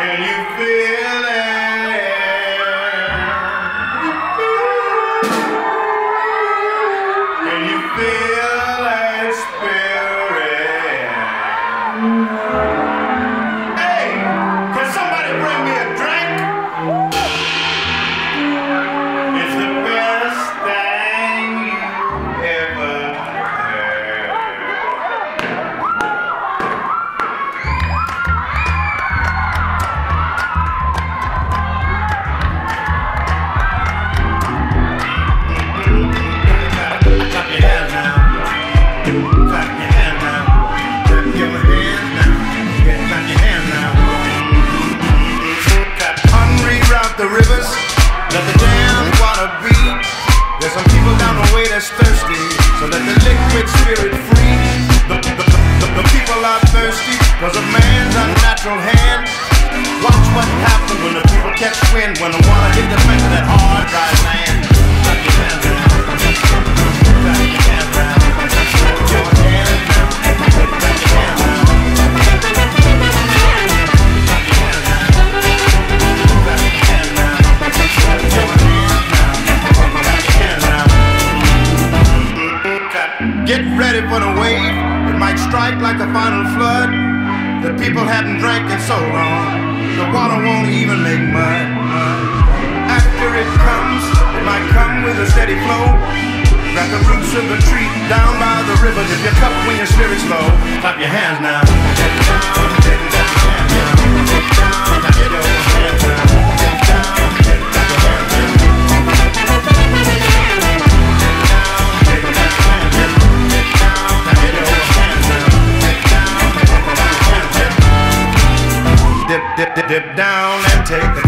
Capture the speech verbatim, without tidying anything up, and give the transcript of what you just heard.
Can you feel it? Can you feel that spirit? Hey, can somebody bring me a drink? It's the best thing you ever heard. Clap your hands now. Clap your hands now. Clap your hands now. Yeah, clap your hands now. Clap. Hungry route the rivers. Let the damn water beat. There's some people down the way that's thirsty, so let the liquid spirit free. The, the, the, the, the people are thirsty because of man's unnatural hand. Watch what happens when the people catch wind, when the water hit the bank of that hard, dry land. Clap your hands now. Clap your hands now. Clap your hands now. Clap your hands now. Get ready for the wave, it might strike like a final flood. The people haven't drank in so long, the water won't even make mud. After it comes, it might come with a steady flow. Grab the roots of the tree down by the river, dip your cup when your spirit's low. Clap your hands now. Get down, get down, get down, get down, get down, get down, get down, get down. Dip, dip, dip, dip down and take the